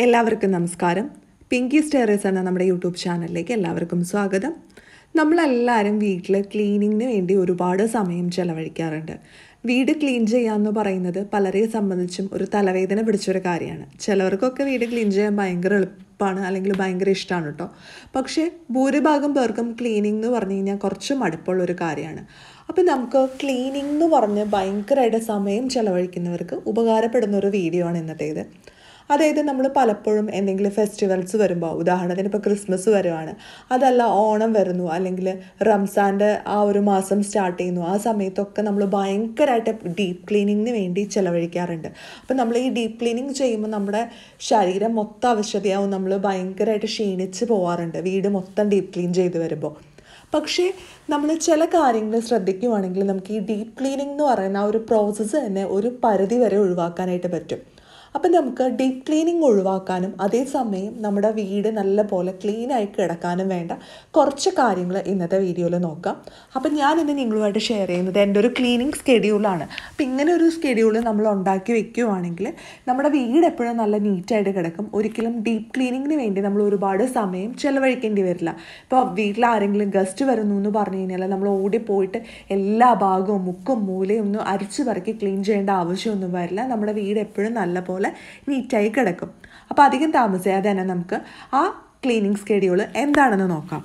എല്ലാവർക്കും നമസ്കാരം. പിങ്കീസ് ടെറേസ് എന്ന നമ്മുടെ യൂട്യൂബ് ചാനലിലേക്ക് എല്ലാവർക്കും സ്വാഗതം. നമ്മളെല്ലാവരും വീട്ടിൽ ക്ലീനിങ്ങിന് വേണ്ടി ഒരുപാട് സമയം ചെലവഴിക്കാറുണ്ട്. വീട് ക്ലീൻ ചെയ്യാമെന്ന് പറയുന്നത് പലരെ സംബന്ധിച്ചും ഒരു തലവേദന പിടിച്ചൊരു കാര്യമാണ്. ചിലവർക്കൊക്കെ വീട് ക്ലീൻ ചെയ്യാൻ ഭയങ്കര എളുപ്പമാണ്, അല്ലെങ്കിൽ ഭയങ്കര ഇഷ്ടമാണ് കേട്ടോ. പക്ഷേ ഭൂരിഭാഗം പേർക്കും ക്ലീനിങ് എന്ന് പറഞ്ഞു കഴിഞ്ഞാൽ കുറച്ച് മടുപ്പുള്ളൊരു കാര്യമാണ്. അപ്പം നമുക്ക് ക്ലീനിങ് എന്ന് പറഞ്ഞ് ഭയങ്കരമായിട്ട് സമയം ചെലവഴിക്കുന്നവർക്ക് ഉപകാരപ്പെടുന്ന ഒരു വീഡിയോ ആണ് ഇന്നത്തേത്. അതായത് നമ്മൾ പലപ്പോഴും എന്തെങ്കിലും ഫെസ്റ്റിവൽസ് വരുമ്പോൾ, ഉദാഹരണത്തിന് ഇപ്പോൾ ക്രിസ്മസ് വരുവാണ്, അതല്ല ഓണം വരുന്നു, അല്ലെങ്കിൽ റംസാൻ്റെ ആ ഒരു മാസം സ്റ്റാർട്ട് ചെയ്യുന്നു, ആ സമയത്തൊക്കെ നമ്മൾ ഭയങ്കരമായിട്ട് ഡീപ്പ് ക്ലീനിങ്ങിന് വേണ്ടി ചിലവഴിക്കാറുണ്ട്. അപ്പം നമ്മൾ ഈ ഡീപ്പ് ക്ലീനിങ് ചെയ്യുമ്പോൾ നമ്മുടെ ശരീരം മൊത്തം അവശതയാവും, നമ്മൾ ഭയങ്കരമായിട്ട് ക്ഷീണിച്ച് പോകാറുണ്ട് വീട് മൊത്തം ഡീപ്പ് ക്ലീൻ ചെയ്ത് വരുമ്പോൾ. പക്ഷേ നമ്മൾ ചില കാര്യങ്ങൾ ശ്രദ്ധിക്കുവാണെങ്കിൽ നമുക്ക് ഈ ഡീപ്പ് ക്ലീനിങ് എന്ന് പറയുന്ന ആ ഒരു പ്രോസസ്സ് തന്നെ ഒരു പരിധി വരെ ഒഴിവാക്കാനായിട്ട് പറ്റും. അപ്പം നമുക്ക് ഡീപ്പ് ക്ലീനിങ് ഒഴിവാക്കാനും അതേസമയം നമ്മുടെ വീട് നല്ല പോലെ ക്ലീനായി കിടക്കാനും വേണ്ട കുറച്ച് കാര്യങ്ങൾ ഇന്നത്തെ വീഡിയോയിൽ നോക്കാം. അപ്പം ഞാനിന്ന് നിങ്ങളുമായിട്ട് ഷെയർ ചെയ്യുന്നത് എൻ്റെ ഒരു ക്ലീനിങ് സ്കെഡ്യൂളാണ്. അപ്പം ഇങ്ങനെ ഒരു സ്കെഡ്യൂൾ നമ്മൾ ഉണ്ടാക്കി വെക്കുകയാണെങ്കിൽ നമ്മുടെ വീട് എപ്പോഴും നല്ല നീറ്റായിട്ട് കിടക്കും. ഒരിക്കലും ഡീപ്പ് ക്ലീനിങ്ങിന് വേണ്ടി നമ്മൾ ഒരുപാട് സമയം ചിലവഴിക്കേണ്ടി വരില്ല. ഇപ്പോൾ വീട്ടിൽ ആരെങ്കിലും ഗസ്റ്റ് വരുന്നു എന്ന് പറഞ്ഞു കഴിഞ്ഞാൽ നമ്മൾ ഓടിപ്പോയിട്ട് എല്ലാ ഭാഗവും മുക്കും മൂലയും ഒന്നും അരിച്ചു പറക്കി ക്ലീൻ ചെയ്യേണ്ട ആവശ്യമൊന്നും വരില്ല. നമ്മുടെ വീട് എപ്പോഴും നല്ല പോലെ നീറ്റായി കിടക്കും. അപ്പോൾ അധികം താമസിയാതെ തന്നെ നമുക്ക് ആ ക്ലീനിങ് സ്കെഡ്യൂൾ എന്താണെന്ന് നോക്കാം.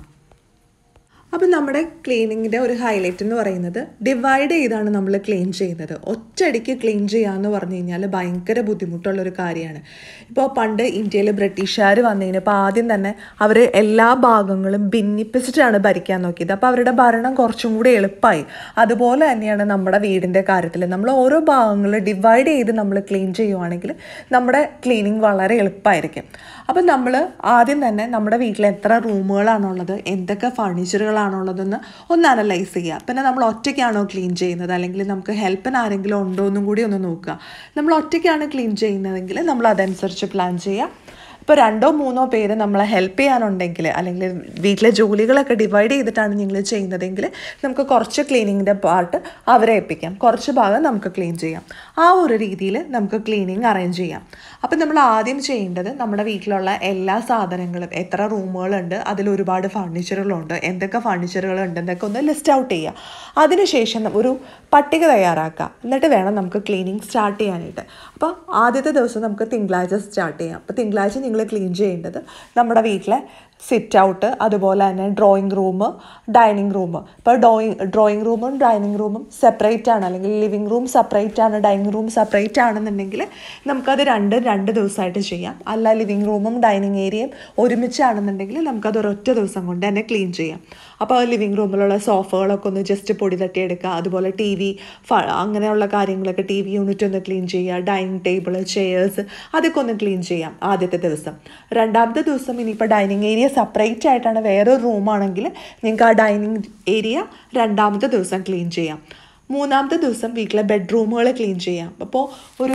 അപ്പം നമ്മുടെ ക്ലീനിങ്ങിൻ്റെ ഒരു ഹൈലൈറ്റ് എന്ന് പറയുന്നത് ഡിവൈഡ് ചെയ്താണ് നമ്മൾ ക്ലീൻ ചെയ്യുന്നത്. ഒറ്റയടിക്ക് ക്ലീൻ ചെയ്യാമെന്ന് പറഞ്ഞു കഴിഞ്ഞാൽ ഭയങ്കര ബുദ്ധിമുട്ടുള്ളൊരു കാര്യമാണ്. ഇപ്പോൾ പണ്ട് ഇന്ത്യയിൽ ബ്രിട്ടീഷുകാർ വന്നതിനിപ്പോൾ ആദ്യം തന്നെ അവർ എല്ലാ ഭാഗങ്ങളും ഭിന്നിപ്പിച്ചിട്ടാണ് ഭരിക്കാൻ നോക്കിയത്. അപ്പോൾ അവരുടെ ഭരണം കുറച്ചും കൂടി എളുപ്പമായി. അതുപോലെ തന്നെയാണ് നമ്മുടെ വീടിൻ്റെ കാര്യത്തിൽ. നമ്മൾ ഓരോ ഭാഗങ്ങൾ ഡിവൈഡ് ചെയ്ത് നമ്മൾ ക്ലീൻ ചെയ്യുവാണെങ്കിൽ നമ്മുടെ ക്ലീനിങ് വളരെ എളുപ്പമായിരിക്കും. അപ്പം നമ്മൾ ആദ്യം തന്നെ നമ്മുടെ വീട്ടിൽ എത്ര റൂമുകളാണുള്ളത്, എന്തൊക്കെ ഫർണിച്ചറുകളാണുള്ളതെന്ന് ഒന്ന് അനലൈസ് ചെയ്യുക. പിന്നെ നമ്മൾ ഒറ്റയ്ക്കാണോ ക്ലീൻ ചെയ്യുന്നത്, അല്ലെങ്കിൽ നമുക്ക് ഹെൽപ്പിന് ആരെങ്കിലും ഉണ്ടോ എന്നും കൂടി ഒന്ന് നോക്കുക. നമ്മൾ ഒറ്റയ്ക്കാണ് ക്ലീൻ ചെയ്യുന്നതെങ്കിൽ നമ്മൾ അതനുസരിച്ച് പ്ലാൻ ചെയ്യുക. ഇപ്പോൾ 2-3 പേര് നമ്മളെ ഹെൽപ്പ് ചെയ്യാനുണ്ടെങ്കിൽ, അല്ലെങ്കിൽ വീട്ടിലെ ജോലികളൊക്കെ ഡിവൈഡ് ചെയ്തിട്ടാണ് നിങ്ങൾ ചെയ്യുന്നതെങ്കിൽ നമുക്ക് കുറച്ച് ക്ലീനിങ്ങിൻ്റെ പാർട്ട് അവരെ ഏൽപ്പിക്കാം, കുറച്ച് ഭാഗം നമുക്ക് ക്ലീൻ ചെയ്യാം. ആ ഒരു രീതിയിൽ നമുക്ക് ക്ലീനിങ് അറേഞ്ച് ചെയ്യാം. അപ്പം നമ്മൾ ആദ്യം ചെയ്യേണ്ടത് നമ്മുടെ വീട്ടിലുള്ള എല്ലാ സാധനങ്ങളും, എത്ര റൂമുകളുണ്ട്, അതിൽ ഒരുപാട് ഫർണിച്ചറുകളുണ്ട്, എന്തൊക്കെ ഫർണിച്ചറുകളുണ്ട് എന്നൊക്കെ ഒന്ന് ലിസ്റ്റ് ഔട്ട് ചെയ്യുക. അതിനുശേഷം ഒരു പട്ടിക തയ്യാറാക്കുക. എന്നിട്ട് വേണം നമുക്ക് ക്ലീനിങ് സ്റ്റാർട്ട് ചെയ്യാനായിട്ട്. അപ്പോൾ ആദ്യത്തെ ദിവസം നമുക്ക് തിങ്കളാഴ്ച സ്റ്റാർട്ട് ചെയ്യാം. അപ്പോൾ തിങ്കളാഴ്ച നിങ്ങൾ ക്ലീൻ ചെയ്യേണ്ടത് നമ്മുടെ വീട്ടിലെ സിറ്റ് ഔട്ട്, അതുപോലെ തന്നെ ഡ്രോയിങ് റൂം, ഡൈനിങ് റൂം. ഇപ്പോൾ ഡ്രോയിങ് റൂമും ഡൈനിങ് റൂമും സെപ്പറേറ്റ് ആണ്, അല്ലെങ്കിൽ ലിവിങ് റൂം സെപ്പറേറ്റ് ആണ്, ഡൈനിങ് റൂം സെപ്പറേറ്റ് ആണെന്നുണ്ടെങ്കിൽ നമുക്കത് രണ്ട് ദിവസമായിട്ട് ചെയ്യാം. അല്ല ലിവിങ് റൂമും ഡൈനിങ് ഏരിയയും ഒരുമിച്ചാണെന്നുണ്ടെങ്കിൽ നമുക്കത് ഒരൊറ്റ ദിവസം കൊണ്ട് തന്നെ ക്ലീൻ ചെയ്യാം. അപ്പോൾ ലിവിങ് റൂമിലുള്ള സോഫകളൊക്കെ ഒന്ന് ജസ്റ്റ് പൊടി തട്ടിയെടുക്കുക. അതുപോലെ TV അങ്ങനെയുള്ള കാര്യങ്ങളൊക്കെ, TV യൂണിറ്റ് ഒന്ന് ക്ലീൻ ചെയ്യുക. ഡൈനിങ് ടേബിൾ, ചെയേഴ്സ്, അതൊക്കെ ഒന്ന് ക്ലീൻ ചെയ്യാം ആദ്യത്തെ ദിവസം. രണ്ടാമത്തെ ദിവസം ഇനിയിപ്പോൾ ഡൈനിങ് ഏരിയ സെപ്പറേറ്റ് ആയിട്ടാണ്, വേറൊരു റൂമാണെങ്കിൽ നിങ്ങൾക്ക് ആ ഡൈനിങ് ഏരിയ രണ്ടാമത്തെ ദിവസം ക്ലീൻ ചെയ്യാം. മൂന്നാമത്തെ ദിവസം വീട്ടിലെ ബെഡ്റൂമുകൾ ക്ലീൻ ചെയ്യാം. അപ്പോൾ ഒരു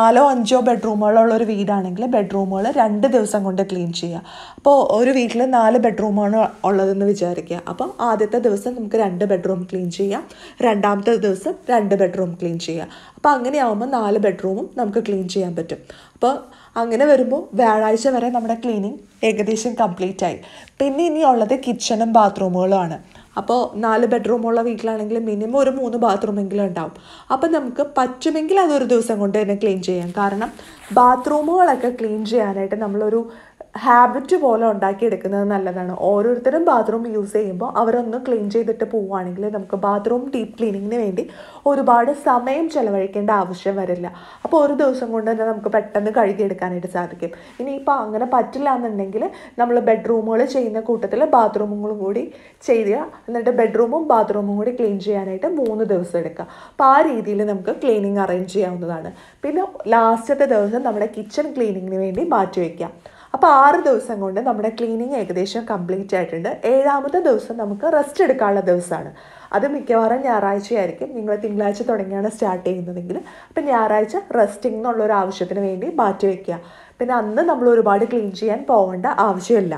4-5 ബെഡ്റൂമുകളുള്ളൊരു വീടാണെങ്കിൽ ബെഡ്റൂമുകൾ 2 ദിവസം കൊണ്ട് ക്ലീൻ ചെയ്യുക. അപ്പോൾ ഒരു വീട്ടിൽ 4 ബെഡ്റൂമാണ് ഉള്ളതെന്ന് വിചാരിക്കുക. അപ്പം ആദ്യത്തെ ദിവസം നമുക്ക് 2 ബെഡ്റൂം ക്ലീൻ ചെയ്യാം, രണ്ടാമത്തെ ദിവസം 2 ബെഡ്റൂം ക്ലീൻ ചെയ്യുക. അപ്പോൾ അങ്ങനെയാവുമ്പോൾ 4 ബെഡ്റൂമും നമുക്ക് ക്ലീൻ ചെയ്യാൻ പറ്റും. അപ്പോൾ അങ്ങനെ വരുമ്പോൾ വ്യാഴാഴ്ച വരെ നമ്മുടെ ക്ലീനിങ് ഏകദേശം കംപ്ലീറ്റ് ആയി. പിന്നെ ഇനിയുള്ളത് കിച്ചണും ബാത്റൂമുകളുമാണ്. അപ്പോൾ 4 ബെഡ്റൂമുള്ള വീട്ടിലാണെങ്കിൽ മിനിമം ഒരു 3 ബാത്റൂമെങ്കിലും ഉണ്ടാവും. അപ്പം നമുക്ക് പറ്റുമെങ്കിൽ അതൊരു ദിവസം കൊണ്ട് തന്നെ ക്ലീൻ ചെയ്യാം. കാരണം ബാത്റൂമുകളൊക്കെ ക്ലീൻ ചെയ്യാനായിട്ട് നമ്മളൊരു ഹാബിറ്റ് പോലെ ഉണ്ടാക്കിയെടുക്കുന്നത് നല്ലതാണ്. ഓരോരുത്തരും ബാത്റൂം യൂസ് ചെയ്യുമ്പോൾ അവരൊന്ന് ക്ലീൻ ചെയ്തിട്ട് പോവുകയാണെങ്കിൽ നമുക്ക് ബാത്റൂം ഡീപ്പ് ക്ലീനിങ്ങിന് വേണ്ടി ഒരുപാട് സമയം ചിലവഴിക്കേണ്ട ആവശ്യം വരില്ല. അപ്പോൾ ഒരു ദിവസം കൊണ്ട് തന്നെ നമുക്ക് പെട്ടെന്ന് കഴുകിയെടുക്കാനായിട്ട് സാധിക്കും. ഇനിയിപ്പോൾ അങ്ങനെ പറ്റില്ല എന്നുണ്ടെങ്കിൽ നമ്മൾ ബെഡ്റൂമുകൾ ചെയ്യുന്ന കൂട്ടത്തിൽ ബാത്റൂമുകളും കൂടി ചെയ്യുക. എന്നിട്ട് ബെഡ്റൂമും ബാത്റൂമും കൂടി ക്ലീൻ ചെയ്യാനായിട്ട് 3 ദിവസം എടുക്കുക. അപ്പോൾ ആ രീതിയിൽ നമുക്ക് ക്ലീനിങ് അറേഞ്ച് ചെയ്യാവുന്നതാണ്. പിന്നെ ലാസ്റ്റത്തെ ദിവസം നമ്മുടെ കിച്ചൺ ക്ലീനിങ്ങിന് വേണ്ടി മാറ്റി വയ്ക്കാം. അപ്പോൾ 6 ദിവസം കൊണ്ട് നമ്മുടെ ക്ലീനിങ് ഏകദേശം കംപ്ലീറ്റ് ആയിട്ടുണ്ട്. 7ാമത്തെ ദിവസം നമുക്ക് റെസ്റ്റ് എടുക്കാനുള്ള ദിവസമാണ്. അത് മിക്കവാറും ഞായറാഴ്ചയായിരിക്കും. നിങ്ങൾ തിങ്കളാഴ്ച തുടങ്ങിയാണ് സ്റ്റാർട്ട് ചെയ്യുന്നതെങ്കിൽ അപ്പം ഞായറാഴ്ച റെസ്റ്റിംഗ് എന്നുള്ളൊരു ആവശ്യത്തിന് വേണ്ടി മാറ്റി വയ്ക്കുക. പിന്നെ അന്ന് നമ്മൾ ഒരുപാട് ക്ലീൻ ചെയ്യാൻ പോകേണ്ട ആവശ്യമില്ല.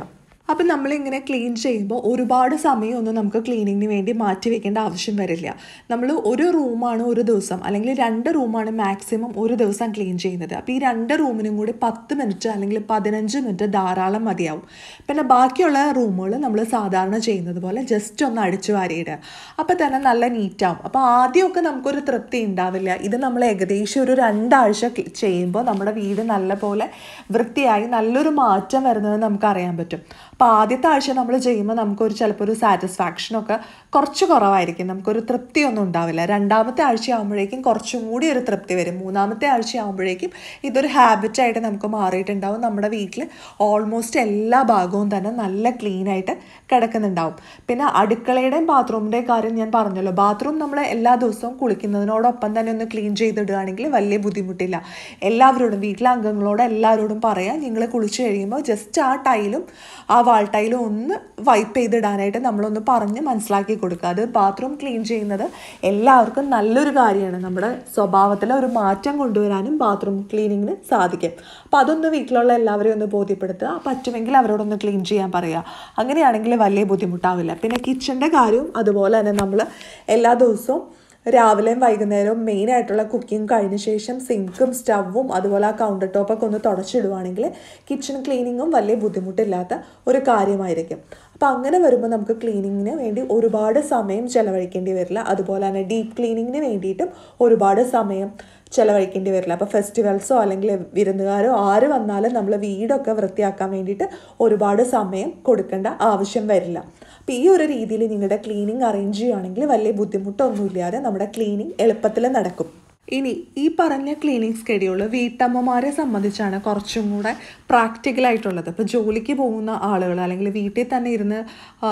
അപ്പം നമ്മളിങ്ങനെ ക്ലീൻ ചെയ്യുമ്പോൾ ഒരുപാട് സമയമൊന്നും നമുക്ക് ക്ലീനിങ്ങിന് വേണ്ടി മാറ്റി വെക്കേണ്ട ആവശ്യം വരില്ല. നമ്മൾ ഒരു റൂമാണ് ഒരു ദിവസം അല്ലെങ്കിൽ 2 റൂമാണ് മാക്സിമം ഒരു ദിവസം ക്ലീൻ ചെയ്യുന്നത്. അപ്പോൾ ഈ 2 റൂമിനും കൂടി 10 മിനിറ്റ് അല്ലെങ്കിൽ 15 മിനിറ്റ് ധാരാളം മതിയാവും. പിന്നെ ബാക്കിയുള്ള റൂമുകൾ നമ്മൾ സാധാരണ ചെയ്യുന്നത് പോലെ ജസ്റ്റ് ഒന്ന് അടിച്ചു വാരിയിടുക. അപ്പോൾ തന്നെ നല്ല നീറ്റാവും. അപ്പോൾ ആദ്യമൊക്കെ നമുക്കൊരു തൃപ്തി ഉണ്ടാവില്ല. ഇത് നമ്മൾ ഏകദേശം ഒരു 2 ആഴ്ച ചെയ്യുമ്പോൾ നമ്മുടെ വീട് നല്ലപോലെ വൃത്തിയായി നല്ലൊരു മാറ്റം വരുന്നത് നമുക്കറിയാൻ പറ്റും. അപ്പോൾ ആദ്യത്തെ ആഴ്ച നമ്മൾ ചെയ്യുമ്പോൾ നമുക്കൊരു ചിലപ്പോൾ ഒരു സാറ്റിസ്ഫാക്ഷനൊക്കെ കുറച്ച് കുറവായിരിക്കും, നമുക്കൊരു തൃപ്തിയൊന്നും ഉണ്ടാവില്ല. 2ാമത്തെ ആഴ്ച ആകുമ്പോഴേക്കും കുറച്ചും കൂടി ഒരു തൃപ്തി വരും. 3ാമത്തെ ആഴ്ച ആകുമ്പോഴേക്കും ഇതൊരു ഹാബിറ്റായിട്ട് നമുക്ക് മാറിയിട്ടുണ്ടാവും. നമ്മുടെ വീട്ടിൽ ഓൾമോസ്റ്റ് എല്ലാ ഭാഗവും തന്നെ നല്ല ക്ലീനായിട്ട് കിടക്കുന്നുണ്ടാവും. പിന്നെ അടുക്കളയുടെയും ബാത്റൂമിൻ്റെയും കാര്യം ഞാൻ പറഞ്ഞല്ലോ. ബാത്റൂം നമ്മൾ എല്ലാ ദിവസവും കുളിക്കുന്നതിനോടൊപ്പം തന്നെ ഒന്ന് ക്ലീൻ ചെയ്തിടുകയാണെങ്കിൽ വലിയ ബുദ്ധിമുട്ടില്ല. എല്ലാവരോടും വീട്ടിലെ അംഗങ്ങളോട് എല്ലാവരോടും പറയാം, നിങ്ങൾ കുളിച്ച് കഴിയുമ്പോൾ ജസ്റ്റ് ആ ടൈലും ആ വാൾ ടൈലും ഒന്ന് വൈപ്പ് ചെയ്തിടാനായിട്ട് നമ്മളൊന്ന് പറഞ്ഞ് മനസ്സിലാക്കി കൊടുക്കുക. അത് ബാത്റൂം ക്ലീൻ ചെയ്യുന്നത് എല്ലാവർക്കും നല്ലൊരു കാര്യമാണ്. നമ്മുടെ സ്വഭാവത്തിൽ ഒരു മാറ്റം കൊണ്ടുവരാനും ബാത്റൂം ക്ലീനിങ്ങിന് സാധിക്കും. അപ്പോൾ അതൊന്ന് വീട്ടിലുള്ള എല്ലാവരെയും ഒന്ന് ബോധ്യപ്പെടുത്തുക. പറ്റുമെങ്കിൽ അവരോടൊന്ന് ക്ലീൻ ചെയ്യാൻ പറയുക. അങ്ങനെയാണെങ്കിൽ വലിയ ബുദ്ധിമുട്ടാവില്ല. പിന്നെ കിച്ചൻ്റെ കാര്യവും അതുപോലെ തന്നെ നമ്മൾ എല്ലാ ദിവസവും രാവിലെയും വൈകുന്നേരവും മെയിനായിട്ടുള്ള കുക്കിംഗ് കഴിഞ്ഞ ശേഷം സിങ്കും സ്റ്റവും അതുപോലെ ആ കൗണ്ടർ ടോപ്പൊക്കെ ഒന്ന് തുടച്ചിടുവാണെങ്കിൽ കിച്ചൺ ക്ലീനിങ്ങും വലിയ ബുദ്ധിമുട്ടില്ലാത്ത ഒരു കാര്യമായിരിക്കും. അപ്പോൾ അങ്ങനെ വരുമ്പോൾ നമുക്ക് ക്ലീനിങ്ങിന് വേണ്ടി ഒരുപാട് സമയം ചിലവഴിക്കേണ്ടി വരില്ല. അതുപോലെ തന്നെ ഡീപ്പ് ക്ലീനിങ്ങിന് വേണ്ടിയിട്ടും ഒരുപാട് സമയം ചിലവഴിക്കേണ്ടി വരില്ല. അപ്പോൾ ഫെസ്റ്റിവൽസോ അല്ലെങ്കിൽ വിരുന്നുകാരോ ആര് വന്നാലും നമ്മൾ വീടൊക്കെ വൃത്തിയാക്കാൻ വേണ്ടിയിട്ട് ഒരുപാട് സമയം കൊടുക്കേണ്ട ആവശ്യം വരില്ല. അപ്പോൾ ഈ ഒരു രീതിയിൽ നിങ്ങളുടെ ക്ലീനിങ് അറേഞ്ച് ചെയ്യുകയാണെങ്കിൽ വലിയ ബുദ്ധിമുട്ടൊന്നുമില്ലാതെ നമ്മുടെ ക്ലീനിങ് എളുപ്പത്തിൽ നടക്കും. ഇനി ഈ പറഞ്ഞ ക്ലീനിങ് സ്കെഡ്യൂൾ വീട്ടമ്മമാരെ സംബന്ധിച്ചാണ് കുറച്ചും കൂടെ പ്രാക്ടിക്കലായിട്ടുള്ളത്. ഇപ്പോൾ ജോലിക്ക് പോകുന്ന ആളുകൾ അല്ലെങ്കിൽ വീട്ടിൽ തന്നെ ഇരുന്ന്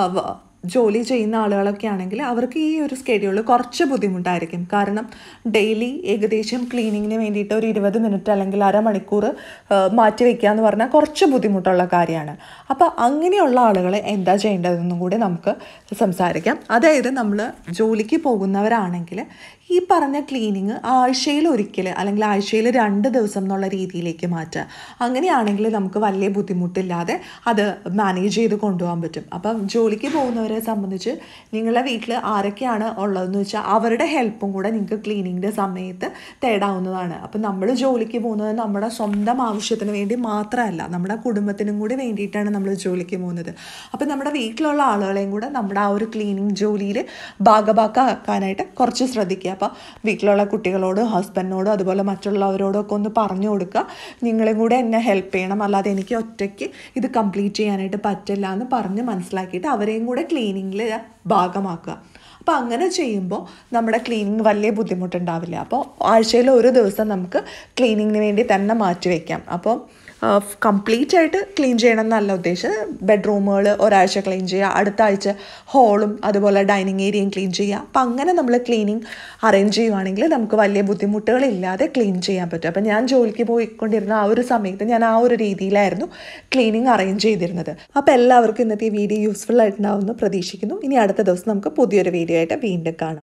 ജോലി ചെയ്യുന്ന ആളുകളൊക്കെ ആണെങ്കിൽ അവർക്ക് ഈ ഒരു സ്കെഡ്യൂൾ കുറച്ച് ബുദ്ധിമുട്ടായിരിക്കും. കാരണം ഡെയിലി ഏകദേശം ക്ലീനിങ്ങിന് വേണ്ടിയിട്ട് ഒരു 20 മിനിറ്റ് അല്ലെങ്കിൽ അരമണിക്കൂർ മാറ്റി വയ്ക്കുക എന്ന് പറഞ്ഞാൽ കുറച്ച് ബുദ്ധിമുട്ടുള്ള കാര്യമാണ്. അപ്പോൾ അങ്ങനെയുള്ള ആളുകൾ എന്താ ചെയ്യേണ്ടതെന്നും കൂടി നമുക്ക് സംസാരിക്കാം. അതായത് നമ്മൾ ജോലിക്ക് പോകുന്നവരാണെങ്കിൽ ഈ പറഞ്ഞ ക്ലീനിങ് ആഴ്ചയിൽ ഒരിക്കൽ അല്ലെങ്കിൽ ആഴ്ചയിൽ 2 ദിവസം എന്നുള്ള രീതിയിലേക്ക് മാറ്റുക. അങ്ങനെയാണെങ്കിൽ നമുക്ക് വലിയ ബുദ്ധിമുട്ടില്ലാതെ അത് മാനേജ് ചെയ്ത് കൊണ്ടുപോകാൻ പറ്റും. അപ്പം ജോലിക്ക് പോകുന്നവരെ സംബന്ധിച്ച് നിങ്ങളുടെ വീട്ടിൽ ആരൊക്കെയാണ് ഉള്ളതെന്ന് വെച്ചാൽ അവരുടെ ഹെൽപ്പും കൂടെ നിങ്ങൾക്ക് ക്ലീനിങ്ങിൻ്റെ സമയത്ത് തേടാവുന്നതാണ്. അപ്പം നമ്മൾ ജോലിക്ക് പോകുന്നത് നമ്മുടെ സ്വന്തം ആവശ്യത്തിന് വേണ്ടി മാത്രമല്ല, നമ്മുടെ കുടുംബത്തിനും കൂടി വേണ്ടിയിട്ടാണ് നമ്മൾ ജോലിക്ക് പോകുന്നത്. അപ്പം നമ്മുടെ വീട്ടിലുള്ള ആളുകളെയും കൂടെ നമ്മുടെ ആ ഒരു ക്ലീനിങ് ജോലിയിൽ ഭാഗഭാക്കാക്കാനായിട്ട് കുറച്ച് ശ്രദ്ധിക്കുക. അപ്പോൾ വീട്ടിലുള്ള കുട്ടികളോട് ഹസ്ബൻഡിനോടും അതുപോലെ മറ്റുള്ളവരോടും ഒക്കെ ഒന്ന് പറഞ്ഞു കൊടുക്കുക, നിങ്ങളും കൂടെ എന്നെ ഹെൽപ്പ് ചെയ്യണം, അല്ലാതെ എനിക്ക് ഒറ്റയ്ക്ക് ഇത് കംപ്ലീറ്റ് ചെയ്യാനായിട്ട് പറ്റില്ല എന്ന് പറഞ്ഞ് മനസ്സിലാക്കിയിട്ട് അവരെയും കൂടെ ക്ലീനിങ്ങിൽ ഭാഗമാക്കുക. അപ്പോൾ അങ്ങനെ ചെയ്യുമ്പോൾ നമ്മുടെ ക്ലീനിങ് വലിയ ബുദ്ധിമുട്ടുണ്ടാവില്ല. അപ്പോൾ ആഴ്ചയിൽ ഒരു ദിവസം നമുക്ക് ക്ലീനിങ്ങിന് വേണ്ടി തന്നെ മാറ്റി വയ്ക്കാം. അപ്പോൾ കംപ്ലീറ്റ് ആയിട്ട് ക്ലീൻ ചെയ്യണം എന്നല്ല ഉദ്ദേശം. ബെഡ്റൂമുകൾ ഒരാഴ്ച ക്ലീൻ ചെയ്യുക, അടുത്ത ആഴ്ച ഹോളും അതുപോലെ ഡൈനിങ് ഏരിയയും ക്ലീൻ ചെയ്യുക. അപ്പം അങ്ങനെ നമ്മൾ ക്ലീനിങ് അറേഞ്ച് ചെയ്യുവാണെങ്കിൽ നമുക്ക് വലിയ ബുദ്ധിമുട്ടുകളില്ലാതെ ക്ലീൻ ചെയ്യാൻ പറ്റും. അപ്പം ഞാൻ ജോലിക്ക് പോയിക്കൊണ്ടിരുന്ന ആ ഒരു സമയത്ത് ഞാൻ ആ ഒരു രീതിയിലായിരുന്നു ക്ലീനിങ് അറേഞ്ച് ചെയ്തിരുന്നത്. അപ്പോൾ എല്ലാവർക്കും ഇന്നത്തെ ഈ വീഡിയോ യൂസ്ഫുൾ ആയിട്ടുണ്ടാവുമെന്ന് പ്രതീക്ഷിക്കുന്നു. ഇനി അടുത്ത ദിവസം നമുക്ക് പുതിയൊരു വീഡിയോ ആയിട്ട് വീണ്ടും കാണാം.